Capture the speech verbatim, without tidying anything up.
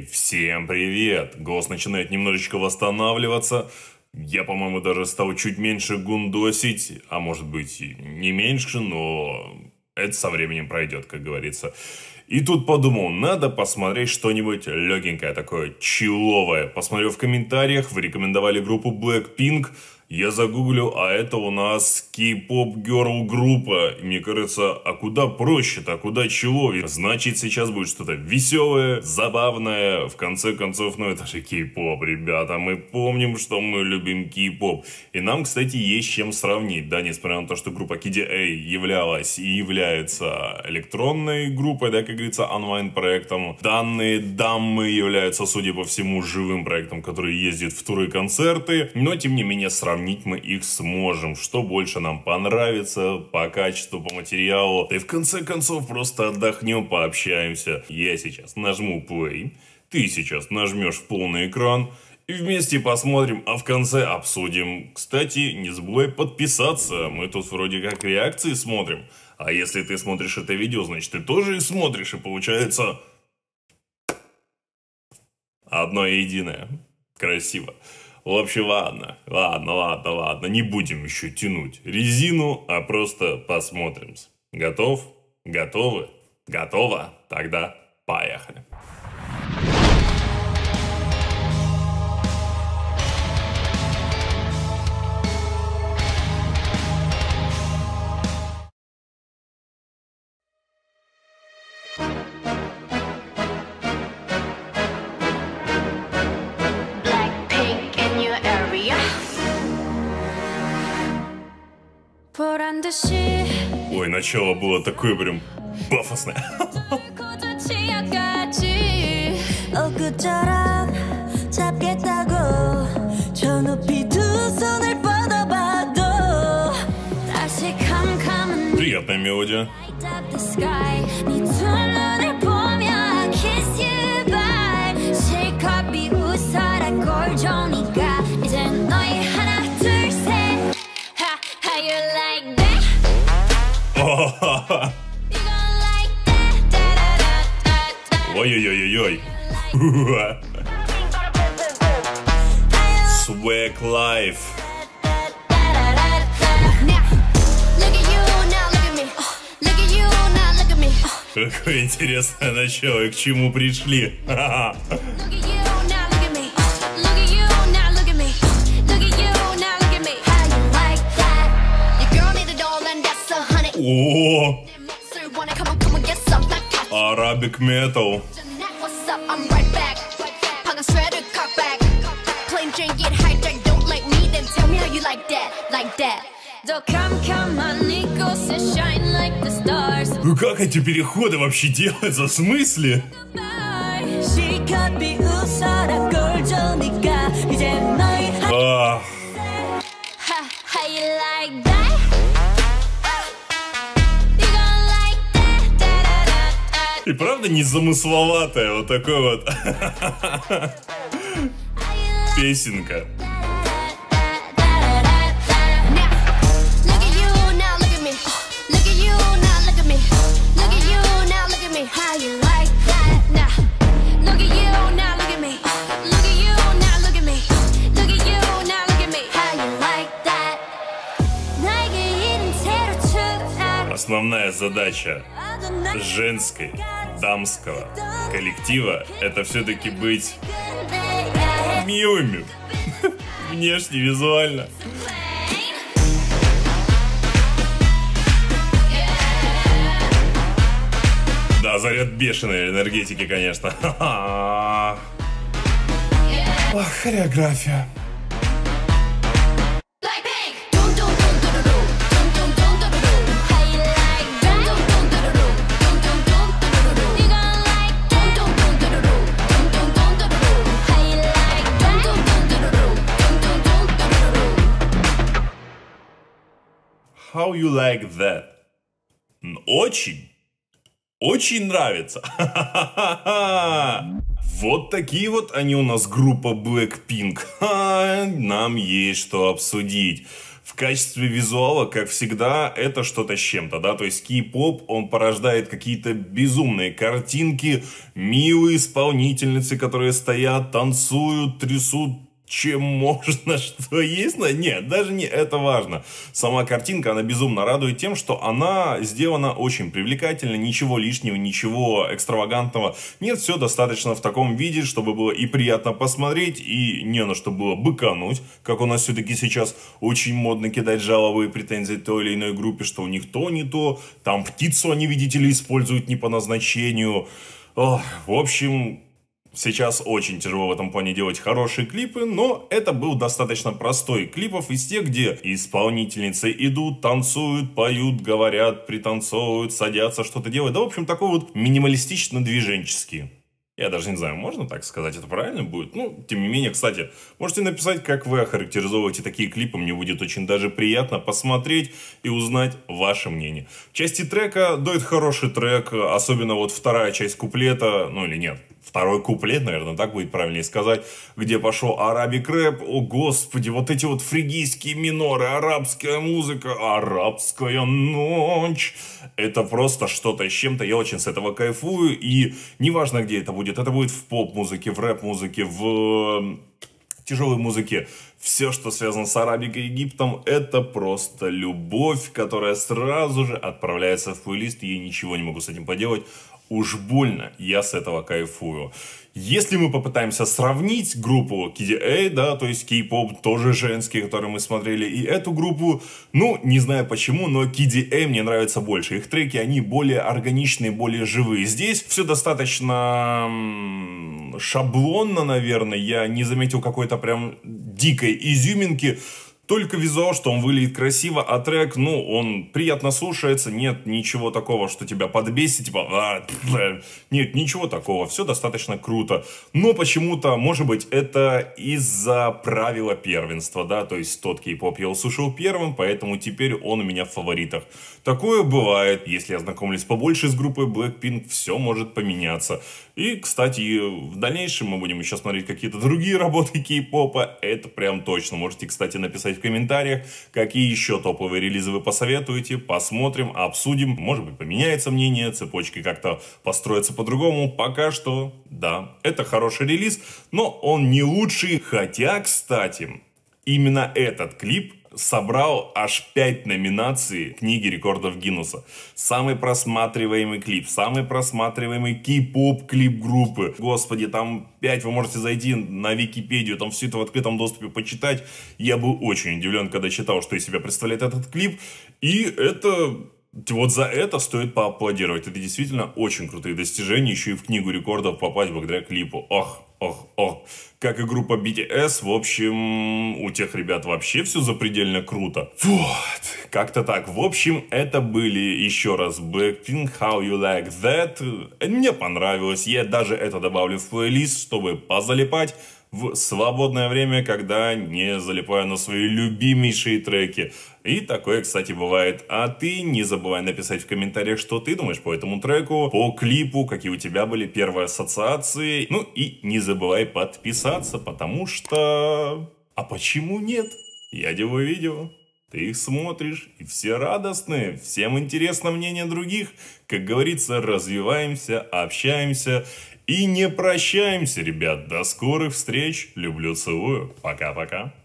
Эй, всем привет! Голос начинает немножечко восстанавливаться. Я, по-моему, даже стал чуть меньше гундосить, а может быть и не меньше, но это со временем пройдет, как говорится. И тут подумал, надо посмотреть что-нибудь легенькое, такое чилловое. Посмотрел в комментариях, вы рекомендовали группу Blackpink. Я загуглил, а это у нас кей-поп герл группа. И мне кажется, а куда проще-то, а куда чилловее? Значит, сейчас будет что-то веселое, забавное. В конце концов, ну это же кей-поп, ребята. Мы помним, что мы любим кей-поп. И нам, кстати, есть чем сравнить. Да, несмотря на то, что группа Kiddy A являлась и является электронной группой, да, как говорится, онлайн-проектом. Данные дамы являются, судя по всему, живым проектом, который ездит в туры и концерты. Но, тем не менее, сравнить мы их сможем, что больше нам понравится по качеству, по материалу. И в конце концов просто отдохнем, пообщаемся. Я сейчас нажму play, ты сейчас нажмешь в полный экран и вместе посмотрим, а в конце обсудим. Кстати, не забывай подписаться, мы тут вроде как реакции смотрим. А если ты смотришь это видео, значит ты тоже и смотришь, и получается одно единое. Красиво. В общем, ладно, ладно, ладно, ладно, не будем еще тянуть резину, а просто посмотрим. Готов? Готовы? Готово? Тогда поехали. Ой, начало было такое прям пафосное. Приятная мелодия. Ой-ой-ой-ой-ой. Swag Life. Какое интересное начало, и к чему пришли. О, Arabic metal. Ну как эти переходы вообще делаются? В смысле? Ах. И правда незамысловатая вот такой вот песенка. Основная задача женской, дамского коллектива — это все-таки быть милыми, внешне, визуально. Да, заряд бешеной энергетики, конечно. Ох, хореография. How you like that? Очень, очень нравится. Вот такие вот они у нас, группа Blackpink. Ха, нам есть что обсудить. В качестве визуала, как всегда, это что-то с чем-то, да, то есть кей-поп, он порождает какие-то безумные картинки, милые исполнительницы, которые стоят, танцуют, трясут, чем можно, что есть. Нет, даже не это важно. Сама картинка, она безумно радует тем, что она сделана очень привлекательно, ничего лишнего, ничего экстравагантного. Нет, все достаточно в таком виде, чтобы было и приятно посмотреть, и не на что было быкануть, как у нас все-таки сейчас очень модно кидать жалобы и претензии той или иной группе, что у них то не то, там птицу они, видите ли, используют не по назначению. Ох, в общем... Сейчас очень тяжело в этом плане делать хорошие клипы, но это был достаточно простой клипов из тех, где исполнительницы идут, танцуют, поют, говорят, пританцовывают, садятся, что-то делают. Да, в общем, такой вот минималистично-движенческий. Я даже не знаю, можно так сказать, это правильно будет? Ну, тем не менее, кстати, можете написать, как вы охарактеризовываете такие клипы. Мне будет очень даже приятно посмотреть и узнать ваше мнение. В части трека, да, это хороший трек, особенно вот вторая часть куплета, ну или нет, второй куплет, наверное, так будет правильнее сказать, где пошел арабик рэп. О, господи, вот эти вот фригийские миноры, арабская музыка, арабская ночь. Это просто что-то с чем-то, я очень с этого кайфую, и неважно, где это будет, это будет в поп-музыке, в рэп-музыке, в тяжелой музыке. Все, что связано с Арабикой и Египтом, это просто любовь, которая сразу же отправляется в плейлист, и я ничего не могу с этим поделать. Уж больно я с этого кайфую. Если мы попытаемся сравнить группу кей ди эй, да, то есть кей-поп, тоже женский, который мы смотрели, и эту группу, ну, не знаю почему, но кей ди эй мне нравится больше. Их треки, они более органичные, более живые. Здесь все достаточно шаблонно, наверное. Я не заметил какой-то прям дикой изюминки. Только визуал, что он выглядит красиво, а трек, ну, он приятно слушается, нет ничего такого, что тебя подбесит, типа, а, нет, ничего такого, все достаточно круто. Но почему-то, может быть, это из-за правила первенства, да, то есть тот кей-поп я услышал первым, поэтому теперь он у меня в фаворитах. Такое бывает, если я знакомлюсь побольше с группой Blackpink, все может поменяться. И, кстати, в дальнейшем мы будем еще смотреть какие-то другие работы кей-попа, это прям точно. Можете, кстати, написать в комментариях, какие еще топовые релизы вы посоветуете, посмотрим, обсудим, может быть, поменяется мнение, цепочки как-то построятся по-другому. Пока что, да, это хороший релиз, но он не лучший, хотя, кстати, именно этот клип собрал аж пять номинаций книги рекордов Гиннесса. Самый просматриваемый клип, самый просматриваемый кей-поп клип группы. Господи, там пять, вы можете зайти на Википедию, там все это в открытом доступе почитать. Я был очень удивлен, когда читал, что из себя представляет этот клип. И это... Вот за это стоит поаплодировать. Это действительно очень крутые достижения. Еще и в книгу рекордов попасть благодаря клипу. Ох, ох, ох. Как и группа би ти эс, в общем, у тех ребят вообще все запредельно круто. Вот, как-то так. В общем, это были еще раз Blackpink, How You Like That. Мне понравилось. Я даже это добавлю в плейлист, чтобы позалипать в свободное время, когда не залипаю на свои любимейшие треки. И такое, кстати, бывает. А ты не забывай написать в комментариях, что ты думаешь по этому треку, по клипу, какие у тебя были первые ассоциации. Ну и не забывай подписаться, потому что... А почему нет? Я делаю видео, ты их смотришь, и все радостные, всем интересно мнение других. Как говорится, развиваемся, общаемся и не прощаемся, ребят. До скорых встреч. Люблю, целую. Пока-пока.